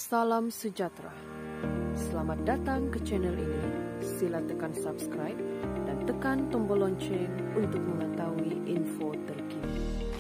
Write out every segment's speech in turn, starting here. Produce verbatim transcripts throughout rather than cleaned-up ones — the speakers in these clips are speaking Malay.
Salam sejahtera. Selamat datang ke channel ini. Sila tekan subscribe dan tekan tombol lonceng untuk mengetahui info terkini.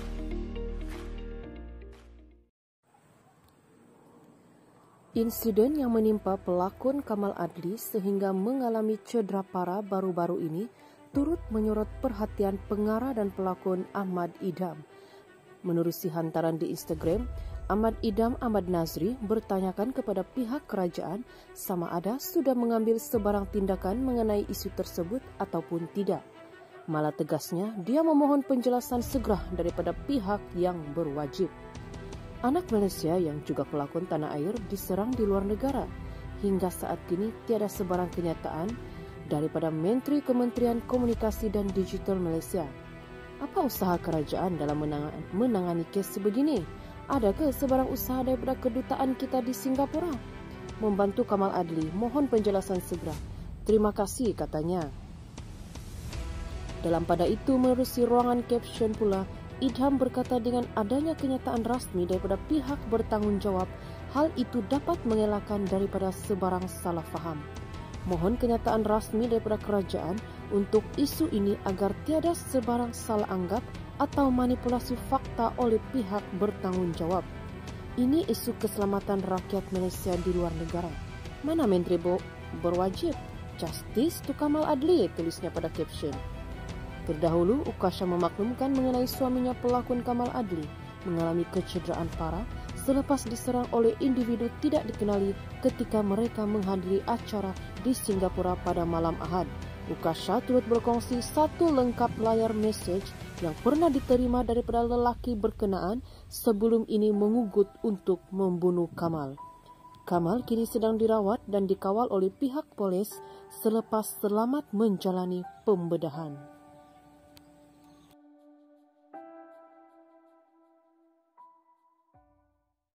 Insiden yang menimpa pelakon Kamal Adli sehingga mengalami cedera parah baru-baru ini turut menyorot perhatian pengarah dan pelakon Ahmad Idham. Menerusi hantaran di Instagram, Ahmad Idham Ahmad Nazri bertanyakan kepada pihak kerajaan sama ada sudah mengambil sebarang tindakan mengenai isu tersebut ataupun tidak. Malah tegasnya, dia memohon penjelasan segera daripada pihak yang berwajib. Anak Malaysia yang juga pelakon tanah air diserang di luar negara. Hingga saat kini tiada sebarang kenyataan daripada Menteri Kementerian Komunikasi dan Digital Malaysia. Apa usaha kerajaan dalam menangani kes sebegini? Adakah sebarang usaha daripada kedutaan kita di Singapura? Membantu Kamal Adli, mohon penjelasan segera. Terima kasih, katanya. Dalam pada itu, menerusi ruangan caption pula, Idham berkata dengan adanya kenyataan rasmi daripada pihak bertanggungjawab, hal itu dapat mengelakkan daripada sebarang salah faham. Mohon kenyataan rasmi daripada kerajaan untuk isu ini agar tiada sebarang salah anggap atau manipulasi fakta oleh pihak bertanggungjawab. Ini isu keselamatan rakyat Malaysia di luar negara. Mana menteri berwajib? Justice to Kamal Adli, tulisnya pada caption. Terdahulu, Ukasha memaklumkan mengenai suaminya pelakon Kamal Adli mengalami kecederaan parah selepas diserang oleh individu tidak dikenali ketika mereka menghadiri acara di Singapura pada malam Ahad. Ukasha turut berkongsi satu lengkap layar message yang pernah diterima daripada lelaki berkenaan sebelum ini mengugut untuk membunuh Kamal. Kamal kini sedang dirawat dan dikawal oleh pihak polis selepas selamat menjalani pembedahan.